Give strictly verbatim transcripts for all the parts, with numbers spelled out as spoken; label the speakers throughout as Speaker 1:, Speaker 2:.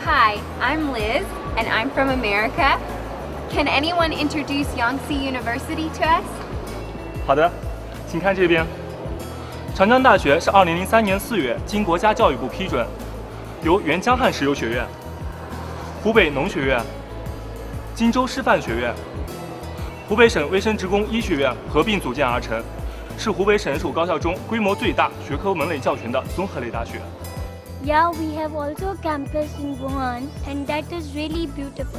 Speaker 1: Hi, I'm Liz, and I'm from America. Can anyone introduce Yangtze University to us?
Speaker 2: 好的，请看这边。长江大学是二零零三年四月经国家教育部批准，由原江汉石油学院、湖北农学院、荆州师范学院、湖北省卫生职工医学院合并组建而成，是湖北省属高校中规模最大、学科门类较全的综合类大学。
Speaker 3: Yeah, we have also a campus in Wuhan, and that is really beautiful.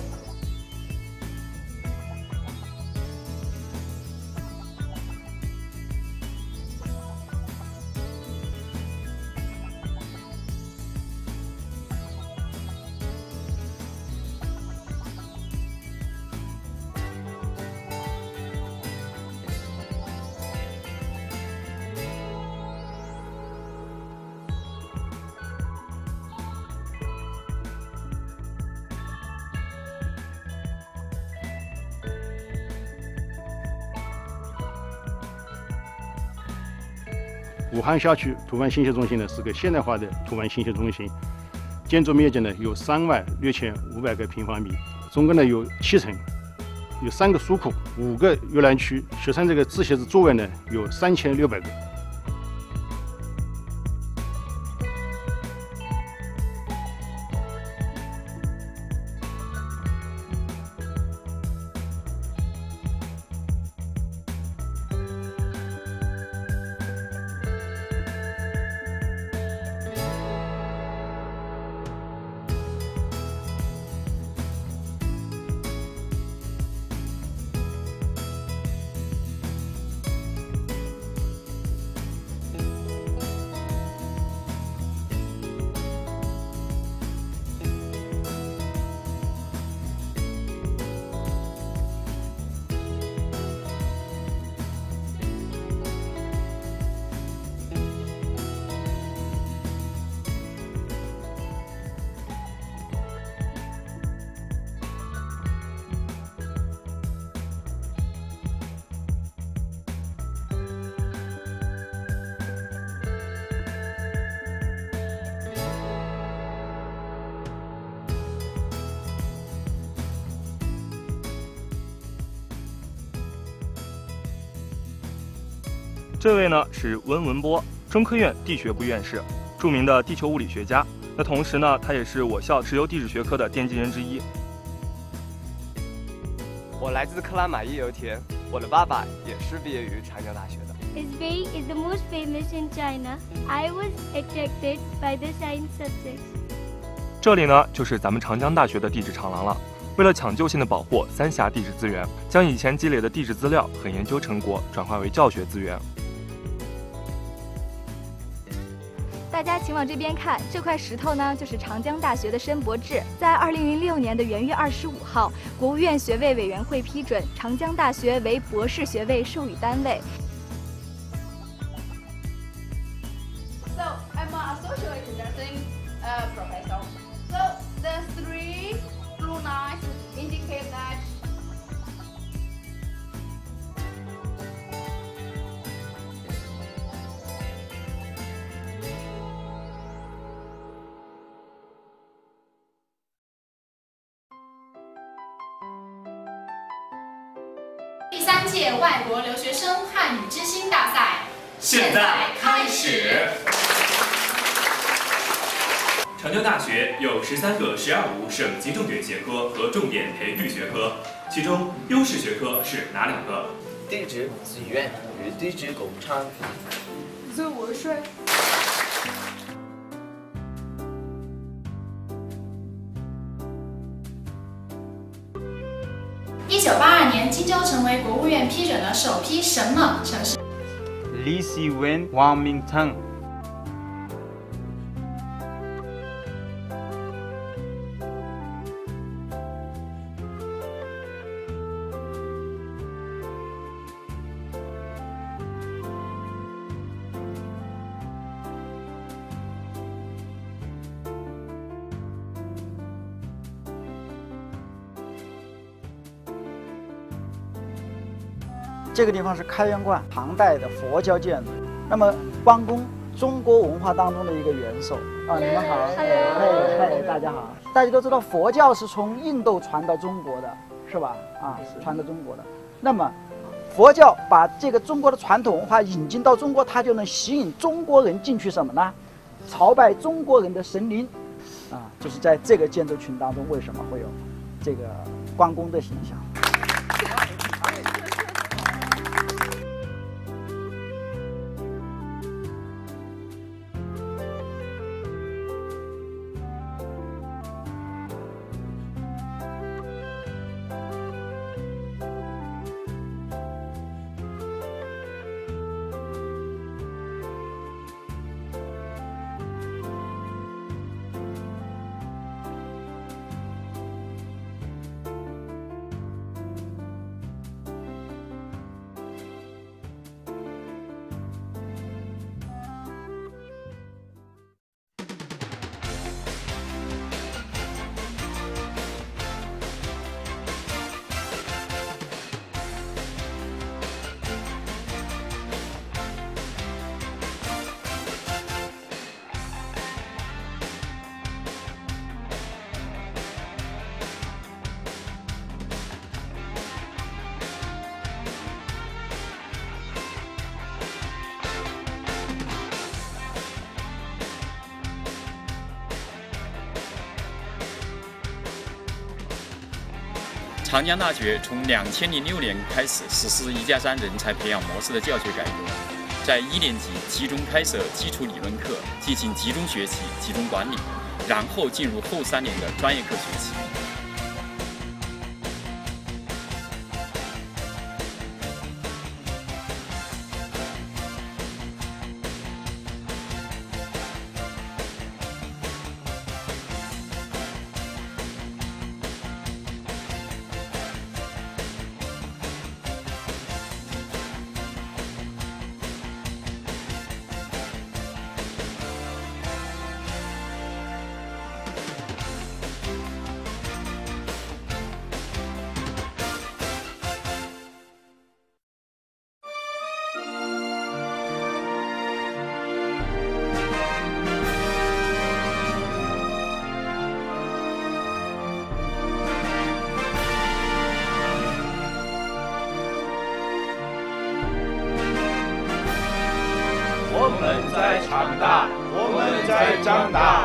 Speaker 4: 武汉校区图版信息中心呢是个现代化的图版信息中心，建筑面积呢有三万六千五百个平方米，总共呢有七层，有三个书库，五个阅览区，学生这个自习室座位呢有三千六百个。
Speaker 2: 这位呢是温文波，中科院地学部院士，著名的地球物理学家。那同时呢，他也是我校石油地质学科的奠基人之一。
Speaker 5: 我来自克拉玛依油田，我的爸爸也是毕业于长江大学的。
Speaker 3: Isbei is the most famous in China. I was attracted by the science subjects.
Speaker 2: 这里呢就是咱们长江大学的地质长廊了。为了抢救性的保护三峡地质资源，将以前积累的地质资料和研究成果转化为教学资源。
Speaker 6: 大家请往这边看，这块石头呢，就是长江大学的申博志。在二零零六年的元月二十五号，国务院学位委员会批准长江大学为博士学位授予单位。
Speaker 7: So I'm a social engineering uh, professor. So the three blue lines indicate that.
Speaker 8: 第三届外国留学生汉语之星大赛
Speaker 9: 现在开始。长江大学有十三个“十二五”省级重点学科和重点培育学科，其中优势学科是哪两个？
Speaker 10: 地质资源与地质工程。
Speaker 7: 自我税。
Speaker 8: 一九八二年，荆州成为国务院批准的首批什么城市？
Speaker 11: 李希文、王明腾。
Speaker 12: 这个地方是开元观，唐代的佛教建筑。那么关公中国文化当中的一个元首啊。你们好，哎嗨，大家好。大家都知道佛教是从印度传到中国的，是吧？啊，是传到中国的。那么，佛教把这个中国的传统文化引进到中国，它就能吸引中国人进去什么呢？朝拜中国人的神灵，啊，就是在这个建筑群当中，为什么会有这个关公的形象？
Speaker 13: 长江大学从两千零六年开始实施一加三人才培养模式的教学改革，在一年级集中开设基础理论课，进行集中学习、集中管理，然后进入后三年的专业课学习。
Speaker 14: 我们在长大，我们在长大。